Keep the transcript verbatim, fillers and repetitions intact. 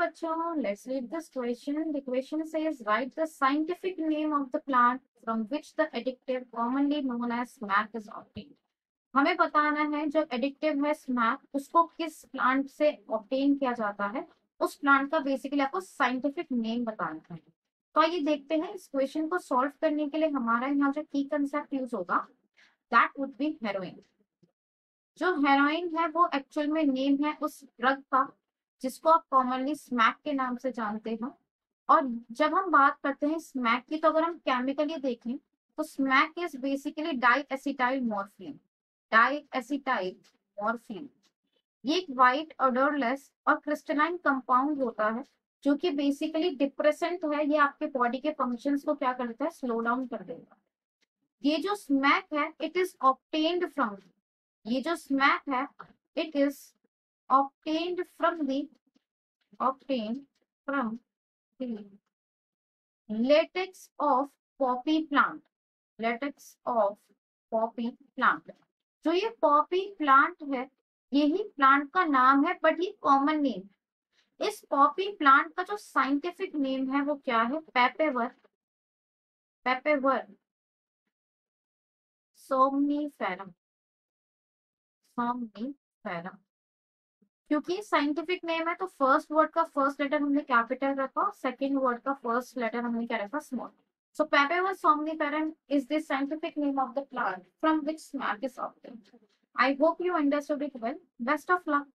बच्चों, let's read this question. The question says, write the scientific name of the plant from which the adjective commonly known as smack is obtained. हमें बताना है जो addictive है smack, उसको किस plant से ऑब्टेन किया जाता है, उस प्लांट का बेसिकली आपको साइंटिफिक नेम बताना है। तो आइए देखते हैं इस क्वेश्चन को सॉल्व करने के लिए हमारा यहाँ जो की कंसेप्ट यूज होगा दैट वुड बी हेरोइन। जो हेरोइन है वो एक्चुअल में नेम है उस ड्रग का जिसको आप कॉमनली स्मैक के नाम से जानते हो। और जब हम बात करते हैं स्मैक की, तो अगर हम केमिकली देखें तो smack is basically diacetylmorphine. Diacetylmorphine ये एक वाइट ऑडरलेस और क्रिस्टलाइन कंपाउंड होता है जो कि बेसिकली डिप्रेसेंट है। ये आपके बॉडी के फंक्शंस को क्या करता है, स्लो डाउन कर देगा। ये जो स्मैक है इट इज ऑब्टेन्ड फ्रॉम, ये जो स्मैक है it is obtained from the obtained from the latex of poppy plant, latex of poppy plant। जो ये पॉपी प्लांट है यही प्लांट का नाम है, बट ये कॉमन नेम। इस पॉपी प्लांट का जो साइंटिफिक नेम है वो क्या है, पेपेवर, पेपेवर सोमनीफेरम, सोमनीफेरम। क्योंकि साइंटिफिक नेम है तो फर्स्ट वर्ड का फर्स्ट लेटर हमने कैपिटल रखा, सेकंड वर्ड का फर्स्ट लेटर हमने क्या रखा, small. So papaver somniferum is the scientific name of the plant from which smack is obtained. I hope you understood it well. Best of luck.